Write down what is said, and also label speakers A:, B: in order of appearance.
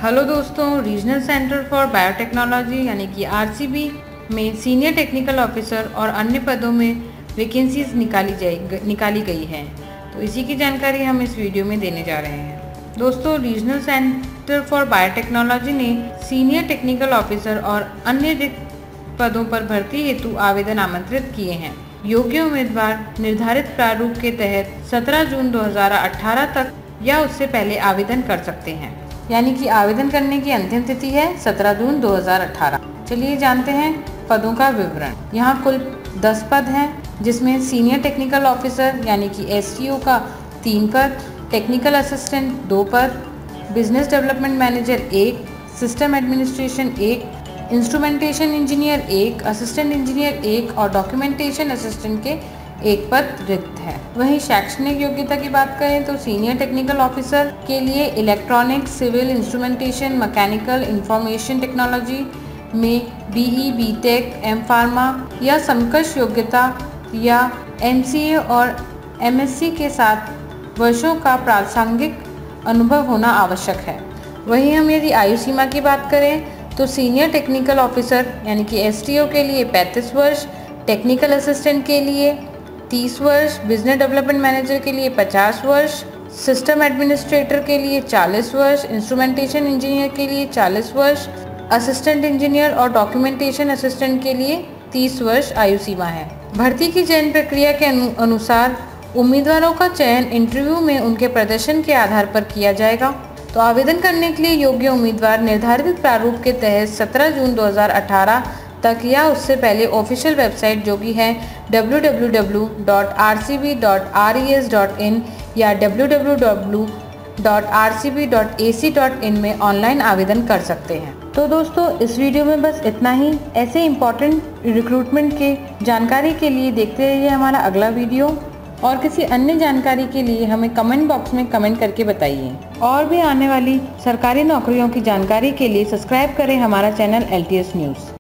A: Hello दोस्तों, regional centre for biotechnology यानी कि RCB में सीनियर टेक्निकल ऑफिसर और अन्य पदों में वैकेंसीज निकाली गई हैं। तो इसी की जानकारी हम इस वीडियो में देने जा रहे हैं। दोस्तों, रीजनल सेंटर फॉर बायोटेक्नोलॉजी ने सीनियर टेक्निकल ऑफिसर और अन्य रिक्त पदों पर भर्ती हेतु आवेदन आमंत्रित किए हैं। योग्य उम्मीदवार निर्धारित प्रारूप के तहत 17 जून 2018 तक या उससे पहले आवेदन कर सकते हैं, यानी कि आवेदन करने की अंतिम तिथि है 17 जून 2018। चलिए जानते हैं पदों का विवरण। यहाँ कुल 10 पद हैं, जिसमें सीनियर टेक्निकल ऑफिसर यानी कि STO का 3 पद, टेक्निकल असिस्टेंट 2 पद, business development manager 1, system administration 1, instrumentation engineer 1, assistant engineer 1 और डॉक्यूमेंटेशन असिस्टेंट के 1 पद रिक्त है। वहीं शैक्षणिक योग्यता की बात करें तो सीनियर टेक्निकल ऑफिसर के लिए electronics, civil, instrumentation, mechanical, information technology में BE, BTech, M-Pharma या समकक्ष योग्यता या MCA और MSc के साथ वर्षों का प्रासंगिक अनुभव होना आवश्यक है। वहीं हम यदि आयु सीमा की बात करें तो सीनियर टेक्निकल ऑफिसर यानी कि STO के लिए 35 वर्ष, टेक्निकल असिस्टेंट के लिए 30 वर्ष, बिजनेस डेवलपमेंट मैनेजर के लिए 50 वर्ष, सिस्टम एडमिनिस्ट्रेटर के लिए 40 वर्ष, इंस्ट्रूमेंटेशन इंजीनियर के लिए 40 वर्ष, असिस्टेंट इंजीनियर और डॉक्यूमेंटेशन असिस्टेंट के लिए 30 वर्ष आयु सीमा है। भर्ती की चयन प्रक्रिया के अनुसार उम्मीदवारों का चयन इंटरव्यू में उनके प्रदर्शन के आधार पर किया जाएगा। तो आवेदन करने के लिए योग्य उम्मीदवार निर्धारित प्रारूप के तहत 17 जून 2018 तक या उससे पहले ऑफिशियल वेबसाइट जो कि है www.rcb.res.in या www.rcb.ac.in में ऑनलाइन आवेदन कर सकते हैं। तो दोस्तों, इस वीडियो में बस इतना ही। ऐसे इम्पोर्टेंट रिक्रूटमेंट के जानकारी के लिए देखते रहिए हमारा अगला वीडियो, और किसी अन्य जानकारी के लिए हमें कमेंट बॉक्स में कमेंट करके बताइए। और भी आने वाली सरकारी नौकरियों की जानकारी के लिए सब्सक्राइब करें हमारा चैनल LTS न्यूज़।